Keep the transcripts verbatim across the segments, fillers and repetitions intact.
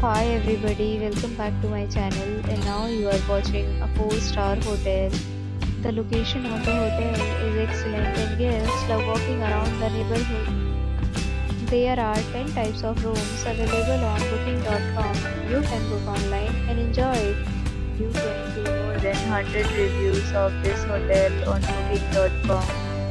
Hi everybody, welcome back to my channel and now you are watching a four star hotel. The location of the hotel is excellent and guests love walking around the neighborhood. There are ten types of rooms available on booking dot com. You can book online and enjoy it. You can see more than one hundred reviews of this hotel on booking dot com.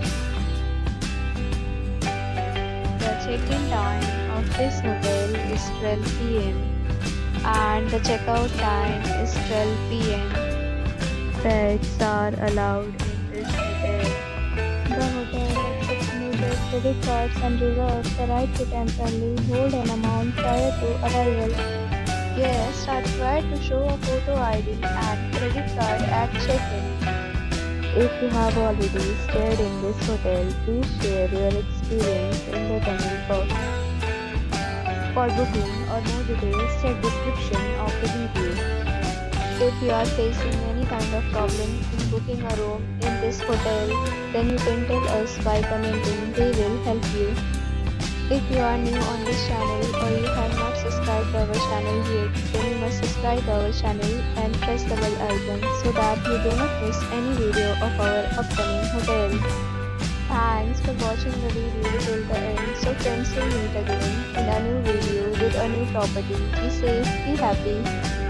The check-in time of this hotel is twelve p m and the checkout time is twelve p m Pets are allowed in this hotel. The hotel accepts major credit cards and reserves the right to temporarily hold an amount prior to arrival. Guests are required to show a photo I D and credit card at check-in. If you have already stayed in this hotel, please share your experience in the comment box. For booking or more details, check description of the video. If you are facing any kind of problem in booking a room in this hotel, then you can tell us by commenting. We will help you. If you are new on this channel or you have not subscribed our channel yet, then you must subscribe our channel and press the bell icon so that you do not miss any video of our upcoming hotel. Thanks for watching the video till the end. So friends, will meet again in a new video with a new property. Be safe, be happy.